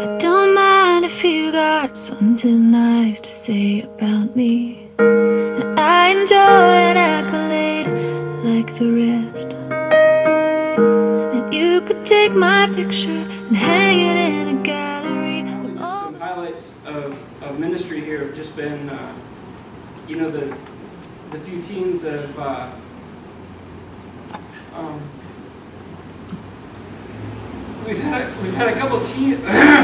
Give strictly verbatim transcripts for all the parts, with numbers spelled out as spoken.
Don't mind if you got something nice to say about me. I enjoy an accolade like the rest, and you could take my picture and hang it in a gallery. Some highlights of, of ministry here have just been, uh, you know, the the few teens that have uh, um, we've had a, we've had a couple teens.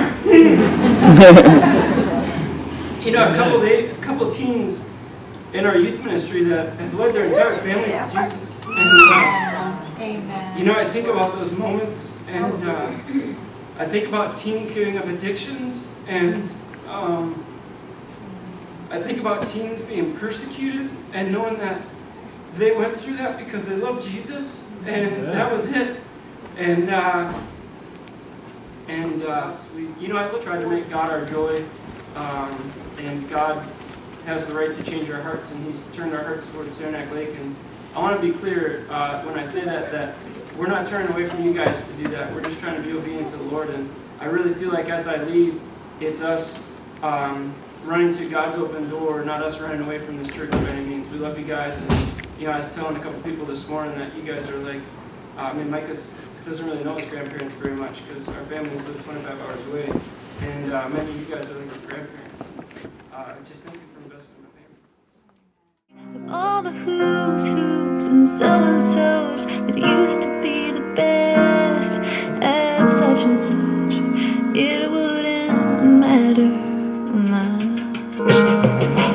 You know, a couple days, a couple teens in our youth ministry that have led their entire families to Jesus. And, uh, Amen. you know, I think about those moments, and uh, I think about teens giving up addictions, and um, I think about teens being persecuted, and knowing that they went through that because they loved Jesus, and that was it. And uh, and uh, we, you know, I will try to make God our joy. Um, and God has the right to change our hearts, and He's turned our hearts towards Saranac Lake. And I want to be clear uh, when I say that, that we're not turning away from you guys to do that. We're just trying to be obedient to the Lord. And I really feel like as I leave, it's us um, running to God's open door, not us running away from this church by any means. We love you guys. And you know, I was telling a couple people this morning that you guys are like, uh, I mean, Micah doesn't really know his grandparents very much because our families live twenty-five hours away. And uh, many of you guys are like his grandparents. Uh, just thank you for investing in my family. All the who's who's and so and so's that used to be the best at such and such, it wouldn't matter much.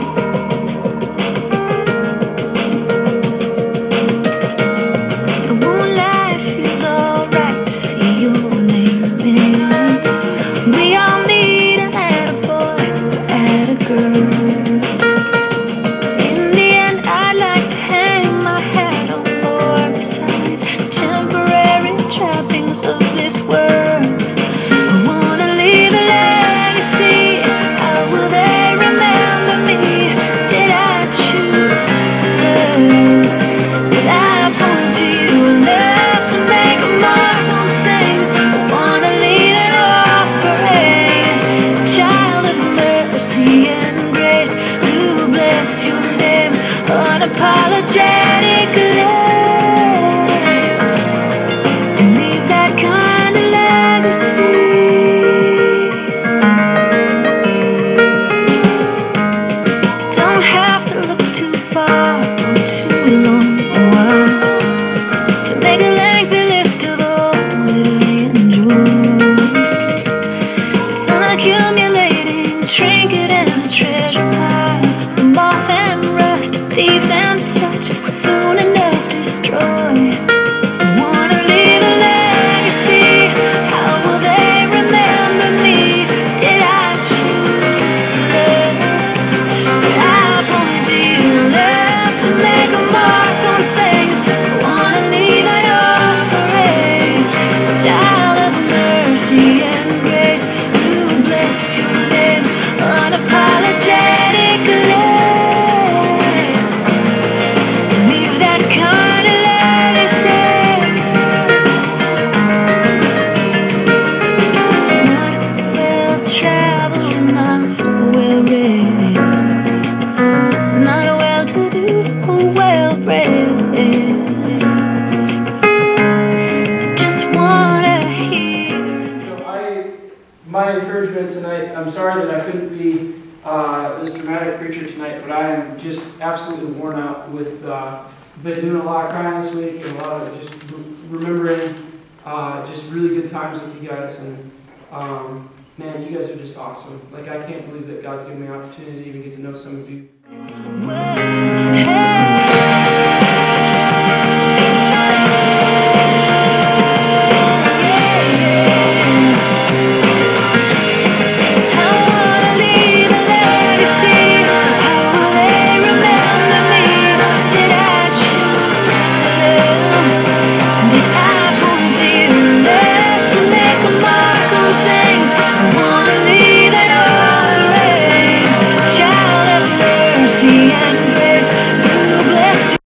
My encouragement tonight, I'm sorry that I couldn't be uh, this dramatic preacher tonight, but I am just absolutely worn out with, uh, been doing a lot of crying this week and a lot of just re remembering uh, just really good times with you guys. And um, man, you guys are just awesome. Like, I can't believe that God's given me an opportunity to even get to know some of you.